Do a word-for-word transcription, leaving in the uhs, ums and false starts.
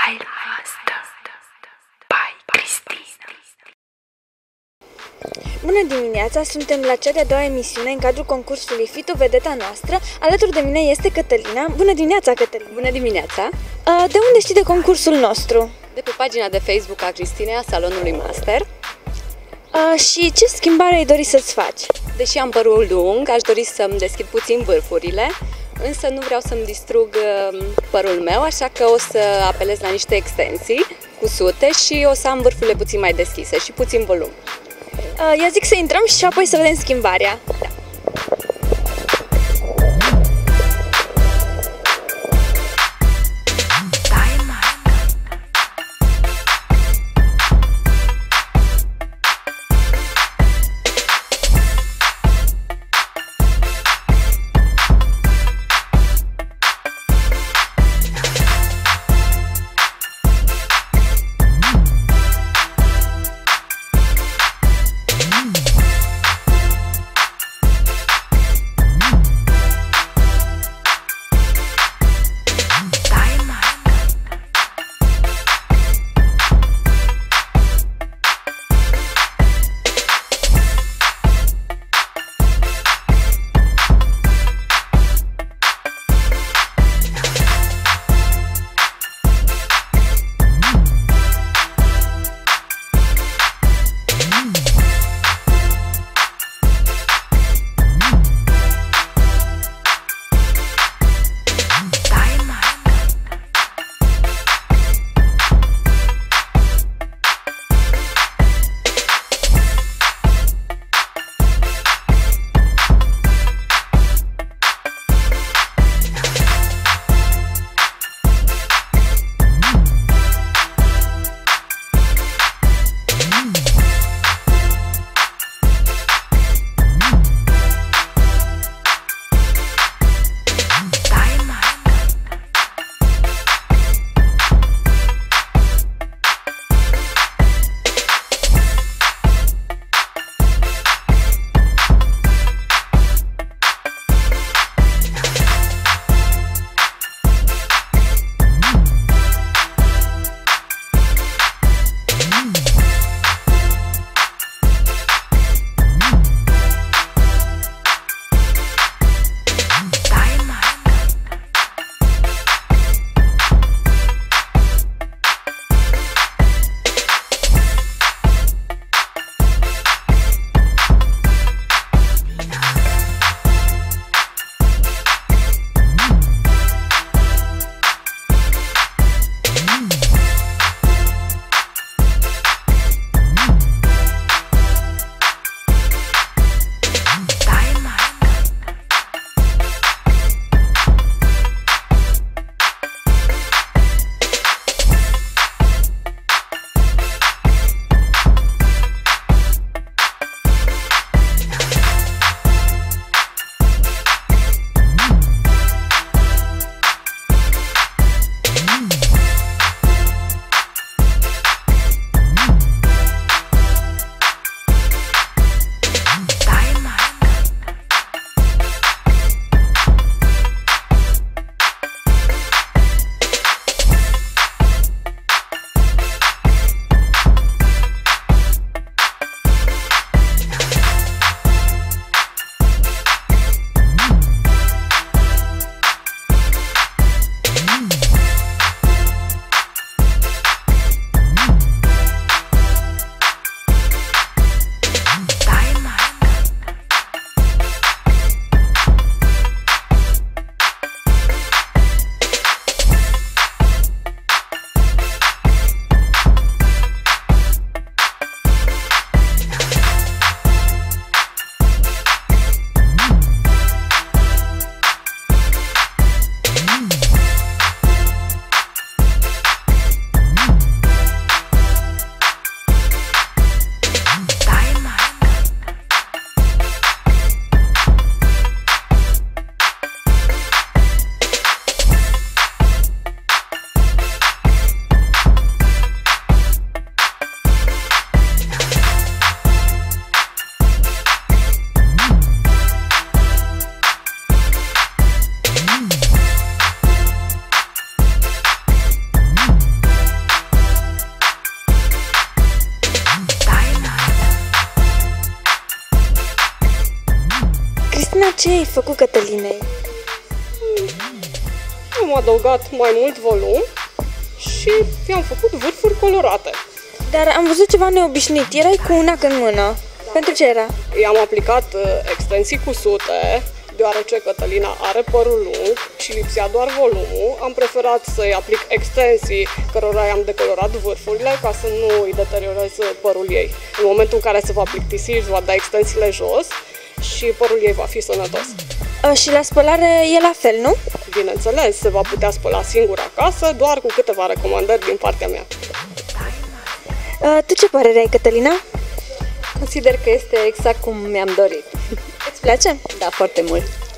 Style Master by Cristina. Bună dimineața! Suntem la cea de-a doua emisiune în cadrul concursului Fito Vedeta Noastră. Alături de mine este Cătălina. Bună dimineața, Cătălina! Bună dimineața! De unde știi de concursul nostru? De pe pagina de Facebook a Cristinei, a Salonului Master. Și ce schimbare ai dori să-ți faci? Deși am părul lung, aș dori să-mi deschid puțin vârfurile, însă nu vreau să-mi distrug părul meu, așa că o să apelez la niște extensii cu sute și o să am vârfurile puțin mai deschise și puțin volum. Eu zic să intrăm și apoi să vedem schimbarea. Da. ce ai făcut Cătălinei? Am adăugat mai mult volum și i-am făcut vârfuri colorate. Dar am văzut ceva neobișnuit, erai cu un ac în mână. Pentru ce era? I-am aplicat uh, extensii cusute, deoarece Cătălina are părul lung și lipsea doar volumul. Am preferat să-i aplic extensii cărora i-am decolorat vârfurile ca să nu îi deteriorez părul ei. În momentul în care se va plictisi, își va da extensiile jos și părul ei va fi sănătos. A, și la spălare e la fel, nu? Bineînțeles, se va putea spăla singur acasă, doar cu câteva recomandări din partea mea. A, tu ce părere ai, Cătălina? Consider că este exact cum mi-am dorit. Îți place? Da, foarte mult.